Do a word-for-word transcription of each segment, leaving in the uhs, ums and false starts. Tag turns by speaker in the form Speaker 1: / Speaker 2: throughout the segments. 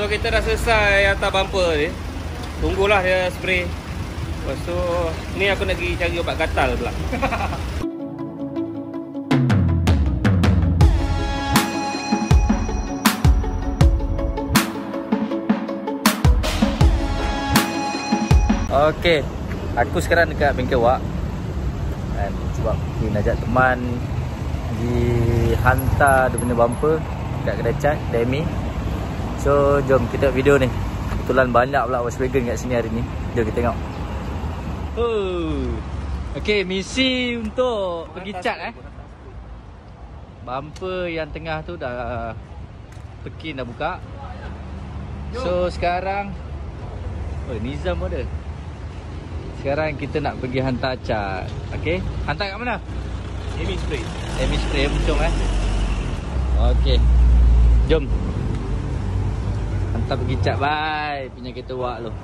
Speaker 1: So kita dah selesai atas bumper ni. Tunggulah dia spray. Lepas tu ni aku nak pergi cari ubat gatal pula.
Speaker 2: Okey, aku sekarang dekat bengkel Wak. Dan sebab pergi nak ajak teman pergi hantar dia punya bumper dekat kedai cat Demi. So jom kita tengok video ni. Kebetulan banyak pula Volkswagen kat sini hari ni. Jom kita tengok. Oh. Okey, misi untuk pergi cat eh. Bumper yang tengah tu dah pekin dah buka. So sekarang oh Nizam ada. Sekarang kita nak pergi hantar cat. Okey, hantar kat mana?
Speaker 1: Emi spray.
Speaker 2: Emi spray Puchong eh. Okey. Jom. Hantar pergi cat bye. Punya kereta Wak tu.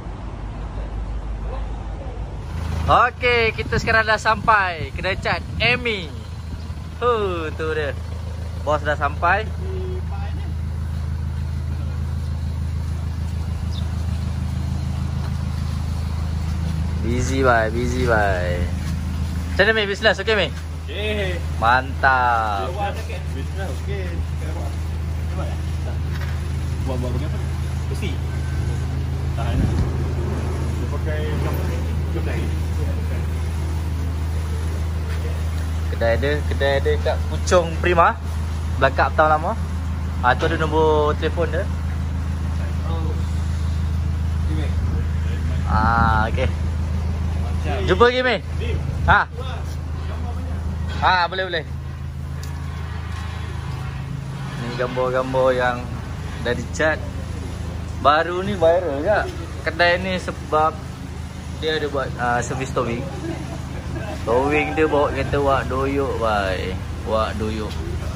Speaker 2: Okey, kita sekarang dah sampai kedai cat Emi. Huh, tu dia. Bos dah sampai. Busy bye, busy bye. Macam mana Mi business? Okey Mi?
Speaker 1: Okey.
Speaker 2: Mantap.
Speaker 1: Business okey. Cuba ya. Buat buat apa? Besi. Tahan. Dia pakai kedai.
Speaker 2: Kedai dia, kedai dia kat Puchong Prima. Belakang Uptown lama. Ah tu ada nombor telefon dia.
Speaker 1: Oh. Okey.
Speaker 2: Ah okey. Jumpa lagi Mi. Ha. Ha, boleh boleh. Ni gambar-gambar yang dah dicat. Baru ni viral ke? Kedai ni sebab dia ada buat uh, service towing. Towing dia bawa kereta Wak doyok bye. Wak doyok.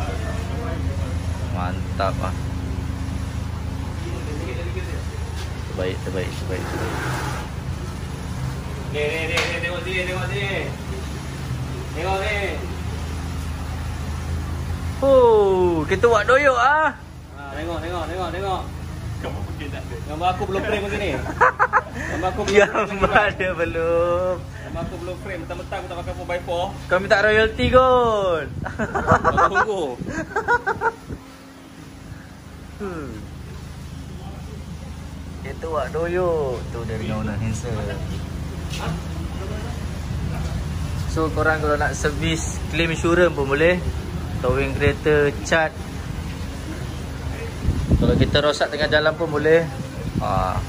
Speaker 2: Mantap ah. Terbaik, terbaik, terbaik, terbaik.
Speaker 1: Ni ni ni ni tengok sini, tengok sini. Tengok ni.
Speaker 2: Oh, kereta Wak doyok ah.
Speaker 1: Ha, tengok, tengok, tengok, tengok. Gambar mungkin tak ada. Gambar aku belum frame macam ni. Gambar aku belum.
Speaker 2: Gambar dia belum.
Speaker 1: Gambar aku belum frame, mentang-mentang aku tak pakai four by four.
Speaker 2: Kau minta royalty kot.
Speaker 1: Tunggu.
Speaker 2: Hmm. Kereta Wak doyok. Tu dia dengan owner handsome. So korang kalau nak servis claim insurance pun boleh. Towing kereta, cat. Kalau kita rosak tengah jalan pun boleh. Ha.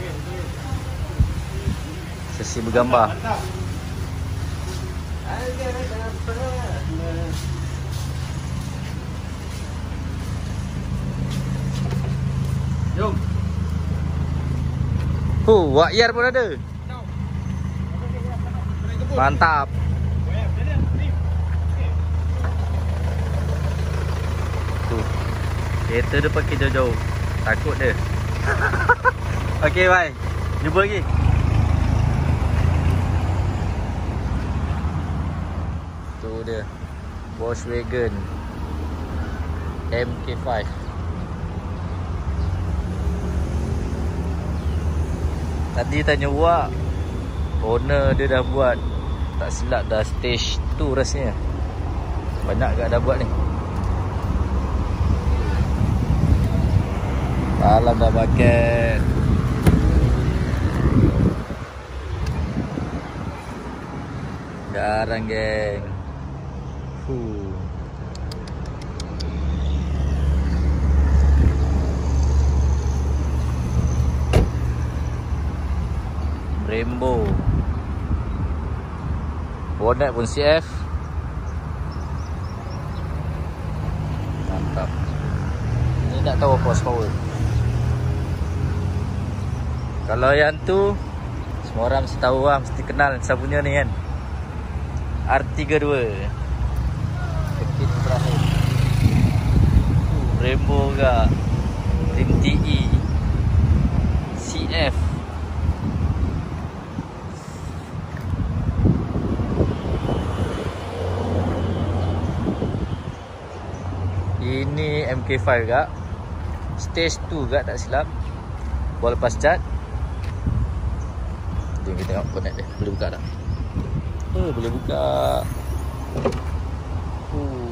Speaker 2: Sesi bergambar.
Speaker 1: Jom.
Speaker 2: Huh, Wak Yar pun ada. Mantap. Tuh. Kereta dia pakai jauh-jauh. Takut dia. Okey, bye. Jumpa lagi. Tu dia. Volkswagen M K five. Tadi tanya Wak, owner dia dah buat, tak silap dah stage tu rasanya. Banyak kat dah buat ni. Dalam dah pakai garang geng. Huh. Rainbow. Bonnet pun C F. Mantap. Ni tak tahu apa horsepower. Kalau yang tu semua orang mesti tahu lah, mesti kenal siapa punya ni kan. R tiga puluh dua. Kekit terakhir. Rainbow ke. Rim T E. C F. Ini M K five kak. stage two juga tak silap. Baru lepas cat. Jom kita tengok connect dia. Boleh buka tak? Eh, boleh buka. Uh.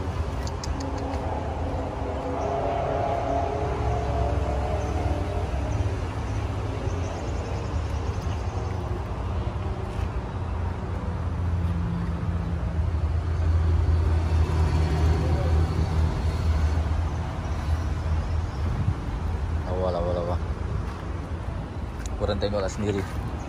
Speaker 2: Awal, awal, awal. Korang tengoklah sendiri.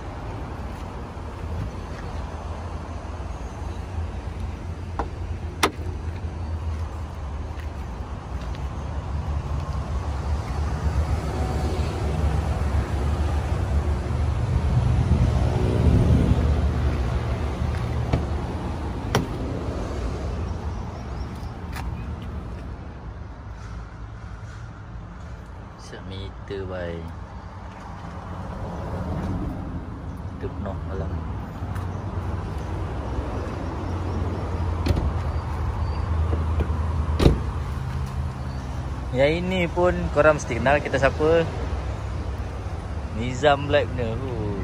Speaker 2: Meter baik. Itu penuh malam. Yang ini pun korang mesti kenal kita siapa. Nizam Black punya. Uh.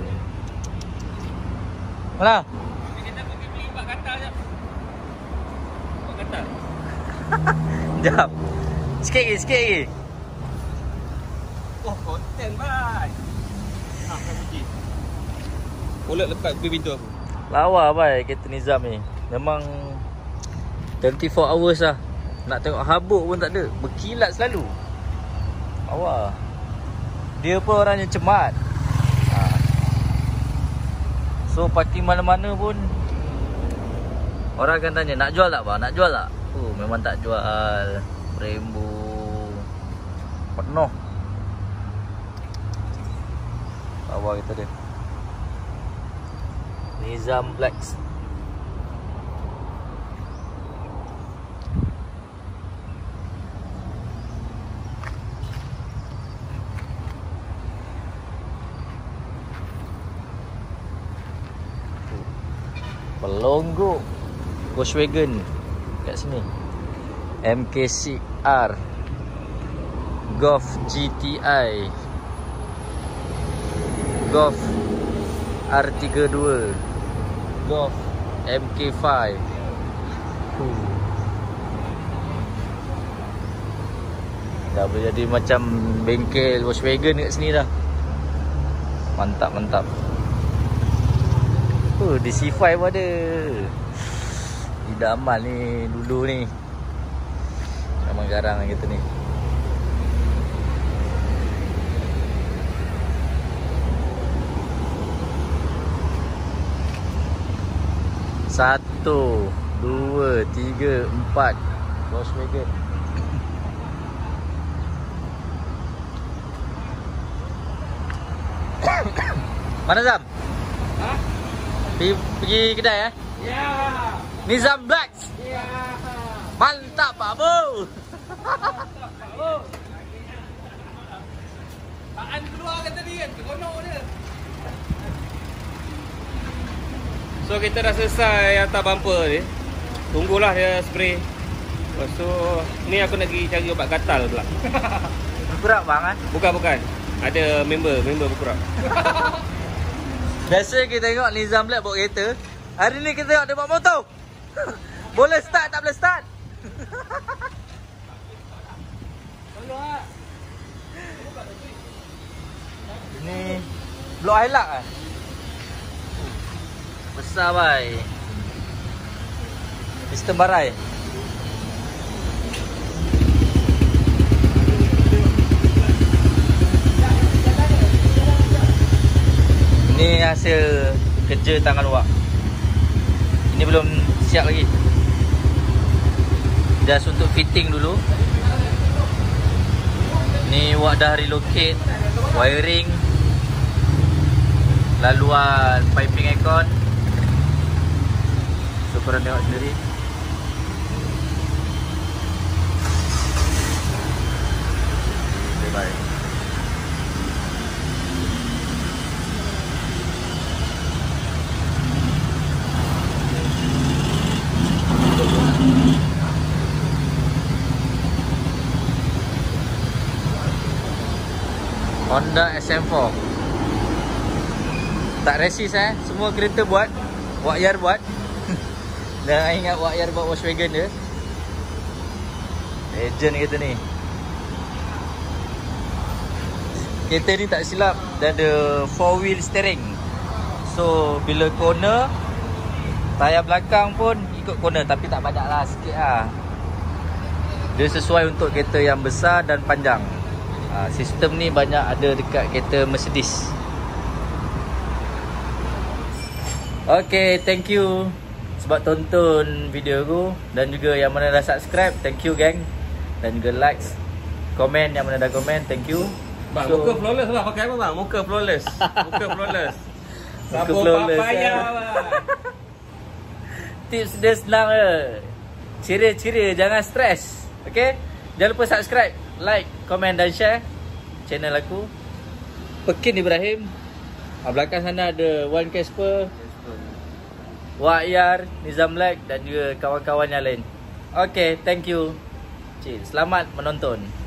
Speaker 2: Mana?
Speaker 1: Kita pergi beli empat katal je. Empat katal.
Speaker 2: Jap. Sikit lagi, sikit lagi.
Speaker 1: Oh, konten bhai. Ah, saya pergi. Boleh lepas pergi pintu aku.
Speaker 2: Lawa bhai kereta Nizam ni. Memang dua puluh empat hours lah. Nak tengok habuk pun tak ada. Berkilat selalu. Lawa. Dia pun orangnya cemat. Ha. So parking mana-mana pun orang akan tanya, nak jual tak bang? Nak jual tak? Oh, memang tak jual. Rainbow penuh. Bawah kita dia Nizam Black. Pelonggok Volkswagen kat sini. M K C R Golf G T I, Golf R tiga puluh dua, Golf M K lima. uh. Dah boleh jadi macam bengkel Volkswagen kat sini dah. Mantap, mantap. Uh, di C lima pun ada. Idaman ni dulu ni. Memang garang gitu ni. Satu, dua, tiga, empat Volkswagen. Mana Zam?
Speaker 1: Ha?
Speaker 2: Pergi, pergi kedai eh?
Speaker 1: Ya.
Speaker 2: Nizam Black.
Speaker 1: Ya.
Speaker 2: Mantap Pak Bu.
Speaker 1: Oh. Taan keluar kan tadi kan, kono dia. So kita dah selesai hantar bumper ni. Tunggulah dia spray. Lepas tu ni aku nak pergi cari ubat gatal pula.
Speaker 2: Bergerak bang kan?
Speaker 1: Bukan bukan. Ada member, member bergerak.
Speaker 2: Biasa kita tengok Nizam Black bawa kereta. Hari ni kita tengok dia bawa motor. Boleh start tak boleh start. Ni blok highlight kan? Besar bai. Sistem barai. Ini hasil kerja tangan Wak. Ini belum siap lagi. Just untuk fitting dulu. Ni Wak dah relocate wiring, laluan piping aircon. So korang tengok sendiri. Okay, bye. Honda S M four. Tak resist eh. Semua kereta buat. Wak Yar buat. Dah ingat Wak Yar buat Volkswagen dia. Legend kereta ni. Kereta ni tak silap dia ada four wheel steering. So bila corner, tayar belakang pun ikut corner, tapi tak banyak lah, sikit lah. Dia sesuai untuk kereta yang besar dan panjang. ha, Sistem ni banyak ada dekat kereta Mercedes. Okay, thank you sebab tonton video aku. Dan juga yang mana dah subscribe, thank you gang. Dan juga likes, komen yang mana dah komen, thank you.
Speaker 1: Bang,
Speaker 2: So,
Speaker 1: muka flawless lah. Pakai apa bang? Muka flawless. Muka flawless.
Speaker 2: Muka
Speaker 1: Sabun
Speaker 2: flawless,
Speaker 1: papaya
Speaker 2: eh.
Speaker 1: bang.
Speaker 2: tips dia senang je. Ciri-ciri, jangan stres. Okay, jangan lupa subscribe, like, komen dan share channel aku Pekin Ibrahim. ah, Belakang sana ada Wan Casper, Wak Yar, Nizam Lek dan juga kawan-kawan yang lain. Okay, thank you. Cik, selamat menonton.